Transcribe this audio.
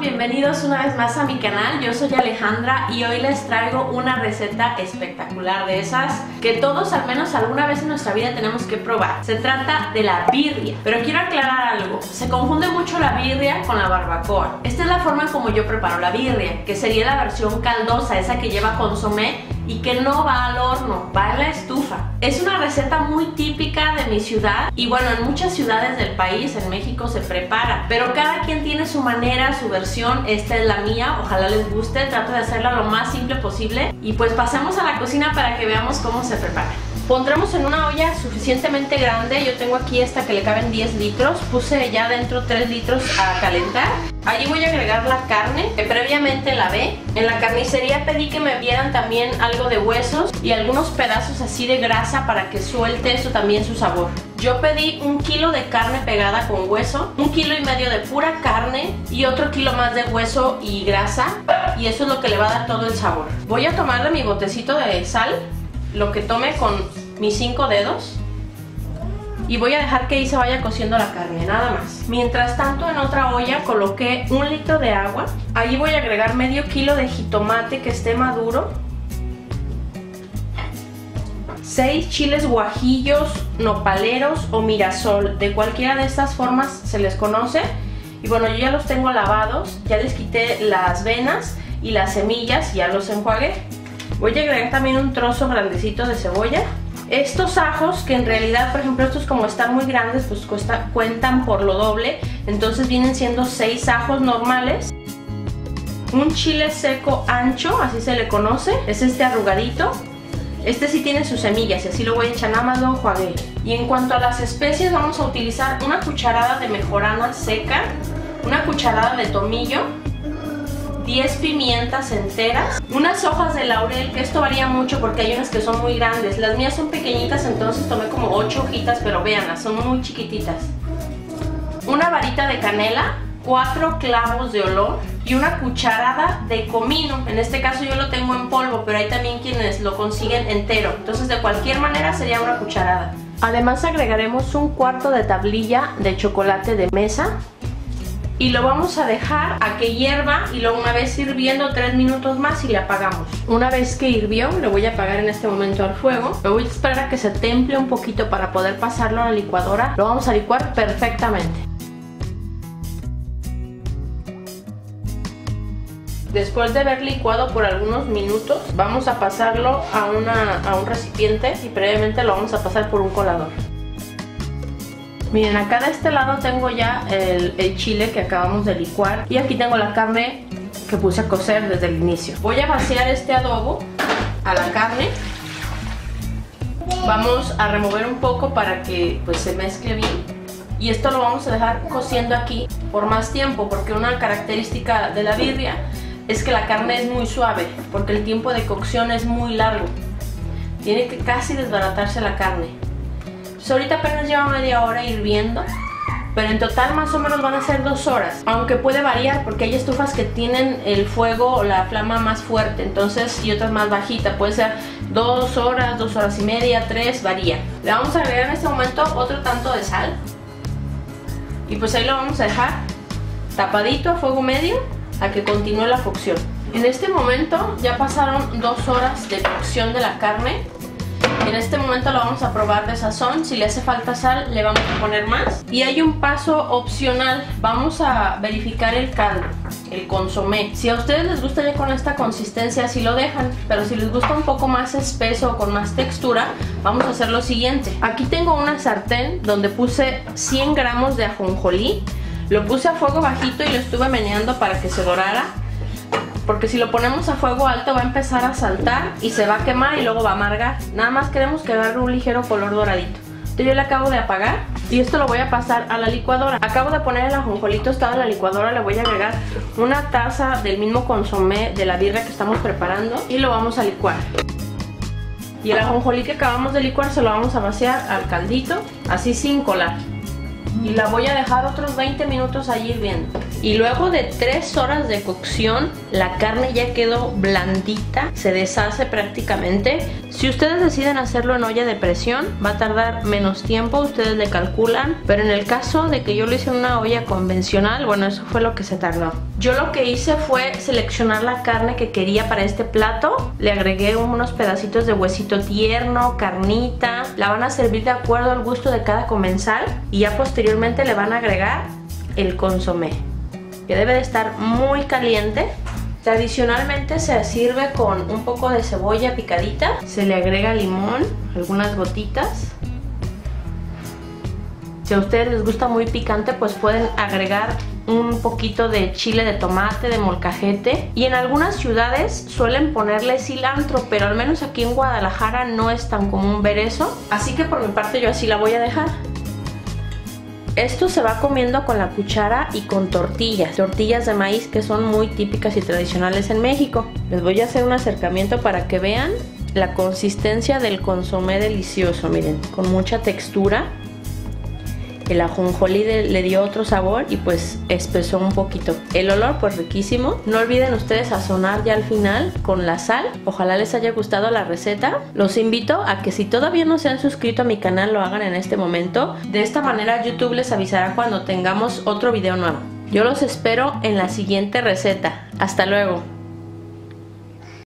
bienvenidos una vez más a mi canal. Yo soy Alejandra y hoy les traigo una receta espectacular, de esas que todos al menos alguna vez en nuestra vida tenemos que probar. Se trata de la birria, pero quiero aclarar algo. Se confunde mucho la birria con la barbacoa. Esta es la forma en como yo preparo la birria, que sería la versión caldosa, esa que lleva consomé y que no va al horno, va en la estufa. Es una receta muy típica de mi ciudad y bueno, en muchas ciudades del país, en México se prepara, pero cada quien tiene su manera, su versión. Esta es la mía, ojalá les guste. Trato de hacerla lo más simple posible y pues pasemos a la cocina para que veamos cómo se prepara. Pondremos en una olla suficientemente grande. Yo tengo aquí esta que le caben 10 litros. Puse ya dentro 3 litros a calentar. Allí voy a agregar la carne que previamente lavé. En la carnicería pedí que me dieran también algo de huesos y algunos pedazos así de grasa para que suelte eso también su sabor. Yo pedí 1 kilo de carne pegada con hueso, 1,5 kilos de pura carne y otro kilo más de hueso y grasa, y eso es lo que le va a dar todo el sabor. Voy a tomarle mi botecito de sal, lo que tome con mis 5 dedos, y voy a dejar que ahí se vaya cociendo la carne, nada más. Mientras tanto, en otra olla coloqué 1 litro de agua. Allí voy a agregar medio kilo de jitomate que esté maduro, 6 chiles guajillos, nopaleros o mirasol, de cualquiera de estas formas se les conoce. Y bueno, yo ya los tengo lavados, ya les quité las venas y las semillas, ya los enjuagué. Voy a agregar también un trozo grandecito de cebolla. Estos ajos, que en realidad, por ejemplo, estos como están muy grandes, pues cuentan por lo doble. Entonces vienen siendo 6 ajos normales. Un chile seco ancho, así se le conoce, es este arrugadito. Este sí tiene sus semillas y así lo voy a echar, nada más lo enjuagué. Y en cuanto a las especies, vamos a utilizar una cucharada de mejorana seca, una cucharada de tomillo, 10 pimientas enteras, unas hojas de laurel, que esto varía mucho porque hay unas que son muy grandes. Las mías son pequeñitas, entonces tomé como 8 hojitas, pero véanlas, son muy chiquititas. Una varita de canela, 4 clavos de olor y una cucharada de comino. En este caso yo lo tengo en polvo, pero hay también quienes lo consiguen entero. Entonces de cualquier manera sería una cucharada. Además agregaremos 1/4 de tablilla de chocolate de mesa. Y lo vamos a dejar a que hierva y luego una vez hirviendo 3 minutos más y le apagamos. Una vez que hirvió, le voy a apagar en este momento al fuego. Lo voy a esperar a que se temple un poquito para poder pasarlo a la licuadora. Lo vamos a licuar perfectamente. Después de haber licuado por algunos minutos, vamos a pasarlo a un recipiente y previamente lo vamos a pasar por un colador. Miren, acá de este lado tengo ya el chile que acabamos de licuar y aquí tengo la carne que puse a cocer desde el inicio. Voy a vaciar este adobo a la carne. Vamos a remover un poco para que pues se mezcle bien. Y esto lo vamos a dejar cociendo aquí por más tiempo, porque una característica de la birria es que la carne es muy suave, porque el tiempo de cocción es muy largo. Tiene que casi desbaratarse la carne. Pues ahorita apenas lleva media hora hirviendo, pero en total más o menos van a ser 2 horas. Aunque puede variar porque hay estufas que tienen el fuego o la flama más fuerte, entonces, y otras más bajita. Puede ser 2 horas, 2 horas y media, 3, varía. Le vamos a agregar en este momento otro tanto de sal. Y pues ahí lo vamos a dejar tapadito a fuego medio a que continúe la cocción. En este momento ya pasaron 2 horas de cocción de la carne. En este momento lo vamos a probar de sazón. Si le hace falta sal, le vamos a poner más. Y hay un paso opcional. Vamos a verificar el caldo, el consomé. Si a ustedes les gusta ya con esta consistencia, así lo dejan. Pero si les gusta un poco más espeso o con más textura, vamos a hacer lo siguiente. Aquí tengo una sartén donde puse 100 gramos de ajonjolí. Lo puse a fuego bajito y lo estuve meneando para que se dorara, porque si lo ponemos a fuego alto va a empezar a saltar y se va a quemar y luego va a amargar. Nada más queremos que agarre un ligero color doradito. Entonces yo le acabo de apagar y esto lo voy a pasar a la licuadora. Acabo de poner el ajonjolí tostado en la licuadora. Le voy a agregar una taza del mismo consomé de la birria que estamos preparando y lo vamos a licuar. Y el ajonjolí que acabamos de licuar se lo vamos a vaciar al caldito, así sin colar. Y la voy a dejar otros 20 minutos allí hirviendo. Y luego de 3 horas de cocción, la carne ya quedó blandita, se deshace prácticamente. Si ustedes deciden hacerlo en olla de presión, va a tardar menos tiempo, ustedes le calculan. Pero en el caso de que yo lo hice en una olla convencional, bueno, eso fue lo que se tardó. Yo lo que hice fue seleccionar la carne que quería para este plato. Le agregué unos pedacitos de huesito tierno, carnita. La van a servir de acuerdo al gusto de cada comensal. Y ya posteriormente le van a agregar el consomé, que debe de estar muy caliente. Tradicionalmente se sirve con un poco de cebolla picadita, se le agrega limón, algunas gotitas. Si a ustedes les gusta muy picante, pues pueden agregar un poquito de chile de tomate, de molcajete. Y en algunas ciudades suelen ponerle cilantro, pero al menos aquí en Guadalajara no es tan común ver eso. Así que por mi parte yo así la voy a dejar. Esto se va comiendo con la cuchara y con tortillas de maíz, que son muy típicas y tradicionales en México. Les voy a hacer un acercamiento para que vean la consistencia del consomé delicioso, miren, con mucha textura. El ajonjolí le dio otro sabor y pues espesó un poquito. El olor pues riquísimo. No olviden ustedes sazonar ya al final con la sal. Ojalá les haya gustado la receta. Los invito a que si todavía no se han suscrito a mi canal lo hagan en este momento. De esta manera YouTube les avisará cuando tengamos otro video nuevo. Yo los espero en la siguiente receta. Hasta luego.